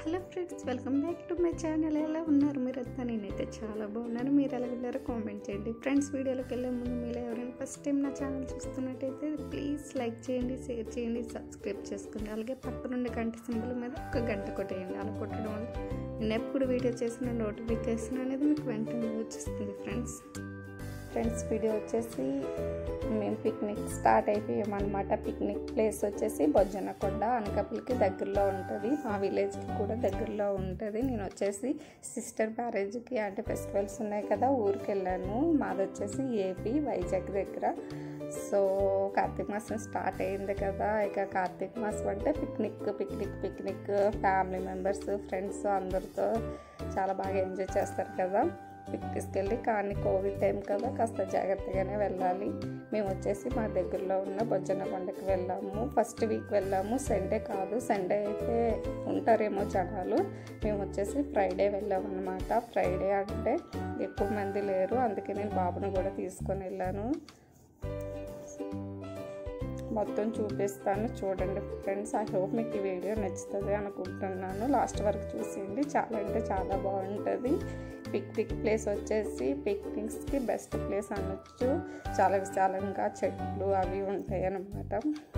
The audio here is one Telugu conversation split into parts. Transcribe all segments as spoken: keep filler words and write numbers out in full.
Hello friends, welcome back to my channel. ఎలా ఉన్నారు మీరంతా? నేనైతే చాలా బాగున్నాను. మీరు ఎలా ఉన్నారో కామెంట్ చేయండి. ఫ్రెండ్స్, వీడియోలోకి వెళ్ళే ముందు మీరు ఎవరైనా ఫస్ట్ టైం నా ఛానల్ చూస్తున్నట్టయితే ప్లీజ్ లైక్ చేయండి, షేర్ చేయండి, సబ్స్క్రైబ్ చేసుకోండి. అలాగే పక్కనుండే గంట సింబల్ మీద ఒక గంట కొట్టేయండి. అలా కొట్టడం వల్ల నేను ఎప్పుడు వీడియో చేసిన నోటిఫికేషన్ అనేది మీకు వెంటనే వచ్చేస్తుంది. ఫ్రెండ్స్ ఫ్రెండ్స్ వీడియో వచ్చేసి మేము పిక్నిక్ స్టార్ట్ అయిపోయామన్నమాట. పిక్నిక్ ప్లేస్ వచ్చేసి బొజ్జనకొండ, అనకాపల్లికి దగ్గరలో ఉంటుంది. మా విలేజ్కి కూడా దగ్గరలో ఉంటుంది. నేను వచ్చేసి సిస్టర్ మ్యారేజ్కి అంటే ఫెస్టివల్స్ ఉన్నాయి కదా, ఊరికి వెళ్ళాను. మాది వచ్చేసి ఏపీ వైజాగ్ దగ్గర. సో కార్తీక మాసం స్టార్ట్ అయింది కదా, ఇక కార్తీక మాసం అంటే picnic picnic picnic family members, friends అందరితో చాలా బాగా ఎంజాయ్ చేస్తారు కదా పిక్నిక్స్కి వెళ్ళి. కానీ కోవిడ్ టైం కదా, కాస్త జాగ్రత్తగానే వెళ్ళాలి. మేము వచ్చేసి మా దగ్గరలో ఉన్న బొజ్జనకొండకి వెళ్ళాము. ఫస్ట్ వీక్ వెళ్ళాము. సండే కాదు, సండే అయితే ఉంటారేమో జనాలు. మేము వచ్చేసి ఫ్రైడే వెళ్ళాము అన్నమాట. ఫ్రైడే అంటే ఎక్కువ మంది లేరు, అందుకే నేను బాబుని కూడా తీసుకొని వెళ్ళాను. మొత్తం చూపిస్తాను, చూడండి ఫ్రెండ్స్. ఐ హోప్ మీకు ఈ వీడియో నచ్చుతుంది అనుకుంటున్నాను. లాస్ట్ వరకు చూసేయండి, చాలా అంటే చాలా బాగుంటుంది. పిక్నిక్ ప్లేస్ వచ్చేసి పిక్నిక్స్కి బెస్ట్ ప్లేస్ అనొచ్చు. చాలా విశాలంగా చెట్లు అవి ఉంటాయి అన్నమాట.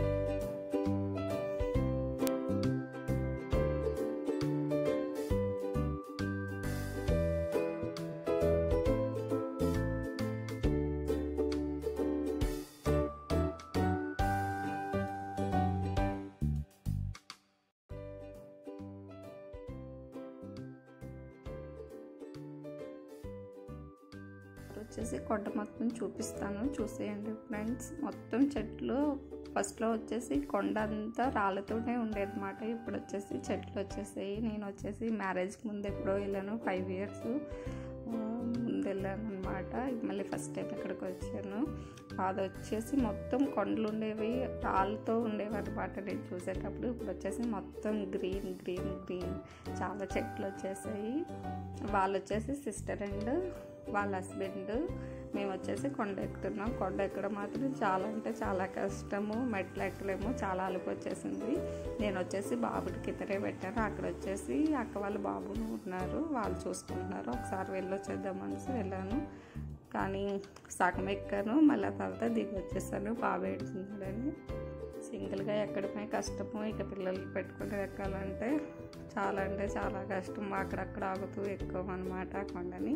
వచ్చేసి కొండ మొత్తం చూపిస్తాను, చూసేయండి ఫ్రెండ్స్. మొత్తం చెట్లు ఫస్ట్లో వచ్చేసి కొండ అంతా రాళ్ళతోనే ఉండేదన్నమాట. ఇప్పుడు వచ్చేసి చెట్లు వచ్చేసాయి. నేను వచ్చేసి మ్యారేజ్కి ముందు ఎప్పుడో వెళ్ళాను, ఫైవ్ ఇయర్స్ ముందు వెళ్ళాను అనమాట. మళ్ళీ ఫస్ట్ టైం ఇక్కడికి వచ్చాను. అది వచ్చేసి మొత్తం కొండలు ఉండేవి, రాళ్ళతో ఉండేవి అనమాట నేను చూసేటప్పుడు. ఇప్పుడు వచ్చేసి మొత్తం గ్రీన్ గ్రీన్ గ్రీన్ చాలా చెట్లు వచ్చేసాయి. వాళ్ళు వచ్చేసి సిస్టర్ అండ్ వాళ్ళ హస్బెండ్, మేము వచ్చేసి కొండ ఎక్కుతున్నాం. కొండ ఎక్కడం మాత్రం చాలా అంటే చాలా కష్టము. మెట్లు ఎక్కలేము, చాలా అలుపు వచ్చేసింది. నేను వచ్చేసి బాబుడికి ఇతరే పెట్టాను. అక్కడ వచ్చేసి అక్క వాళ్ళ బాబును ఉన్నారు, వాళ్ళు చూసుకుంటున్నారు. ఒకసారి వెళ్ళొచ్చేద్దామనేసి వెళ్ళాను, కానీ సగం ఎక్కాను, మళ్ళీ తర్వాత దిగి వచ్చేసాను. బాబు ఏడుతున్నాడని. సింగిల్గా ఎక్కడమే కష్టము, ఇక పిల్లలు పెట్టుకుని ఎక్కాలంటే చాలా అంటే చాలా కష్టం. అక్కడక్కడ ఆగుతూ ఎక్కువన్నమాట కొండని.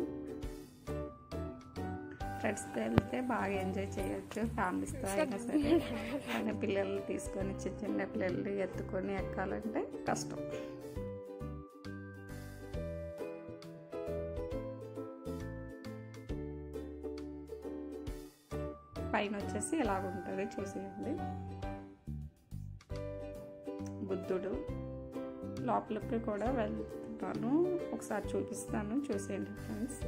ఫ్రెండ్స్తో వెళ్తే బాగా ఎంజాయ్ చేయొచ్చు, ఫ్యామిలీస్తో అయినా సరే. కానీ పిల్లలు తీసుకొని చిన్న చిన్న పిల్లలు ఎత్తుకొని ఎక్కాలంటే కష్టం. పైన వచ్చేసి ఎలాగుంటుంది చూసేయండి. బుద్ధుడు లోపలికి కూడా వెళ్తున్నాను, ఒకసారి చూపిస్తాను, చూసేయండి ఫ్రెండ్స్.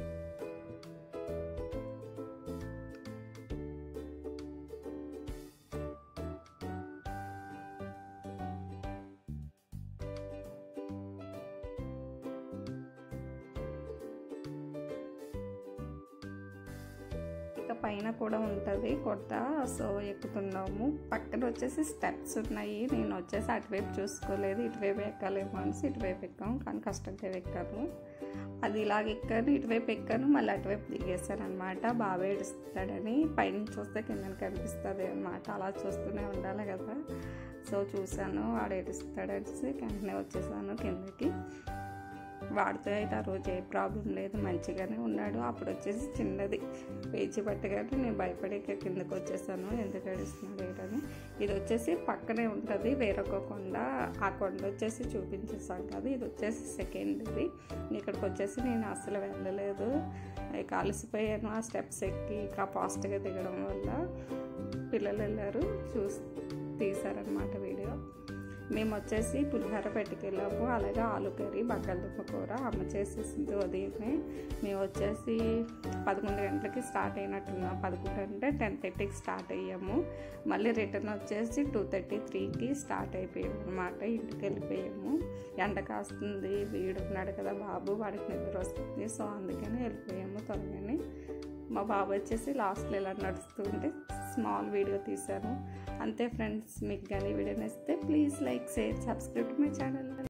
పైన కూడా ఉంటుంది కొండ, సో ఎక్కుతున్నాము. పక్కన వచ్చేసి స్టెప్స్ ఉన్నాయి. నేను వచ్చేసి అటువైపు చూసుకోలేదు, ఇటువైపు ఎక్కాలేమో అనేసి ఇటువైపు ఎక్కాము, కానీ కష్టంగా ఎక్కాను. అది ఇలాగ ఎక్కాను, ఇటువైపు ఎక్కాను, మళ్ళీ అటువైపు దిగేశాను అనమాట. బాగా ఏడుస్తాడని. పైన చూస్తే కింద కనిపిస్తుంది అనమాట, అలా చూస్తూనే ఉండాలి కదా. సో చూశాను, వాడు ఏడుస్తాడనేసి వెంటనే వచ్చేసాను కిందకి. వాడితో అయితే ఆ రోజు ఏ ప్రాబ్లం లేదు, మంచిగానే ఉన్నాడు. అప్పుడు వచ్చేసి చిన్నది పేచి పట్టగానే నేను భయపడి కిందకి వచ్చేసాను, ఎందుకు ఏడుస్తున్నాడు ఏంటని. ఇది వచ్చేసి పక్కనే ఉంటుంది వేరొక కొండ, ఆ కొండ వచ్చేసి చూపించేసాను కదా. ఇది వచ్చేసి సెకండ్ది. ఇక్కడికి వచ్చేసి నేను అసలు వెళ్ళలేదు, ఇక అలసిపోయాను ఆ స్టెప్స్ ఎక్కి. ఇక ఫాస్ట్గా దిగడం వల్ల పిల్లలు వెళ్ళారు, చూసి తీశారనమాట వీడియో. మేము వచ్చేసి పులిహోర పెట్టుకెళ్ళాము, అలాగే ఆలు కర్రీ, బంగాళదుంప కూర అమ్మ చేసేసింది ఉదయమే. మేము వచ్చేసి పదకొండు గంటలకి స్టార్ట్ అయినట్టున్నాం. పదకొండు అంటే టెన్ థర్టీకి స్టార్ట్ అయ్యాము. మళ్ళీ రిటర్న్ వచ్చేసి టూ థర్టీ త్రీకి స్టార్ట్ అయిపోయాము అనమాట. ఇంటికి వెళ్ళిపోయాము. ఎండ కాస్తుంది, వీడున్నాడు కదా బాబు, వాడికి నిద్ర వస్తుంది, సో అందుకని వెళ్ళిపోయాము త్వరగానే. మా బాబు వచ్చేసి లాస్ట్లో ఇలా నడుస్తుంటే స్మాల్ వీడియో తీశాను అంతే ఫ్రెండ్స్. మీకు కానీ వీడియో నచ్చితే please like share subscribe to my channel.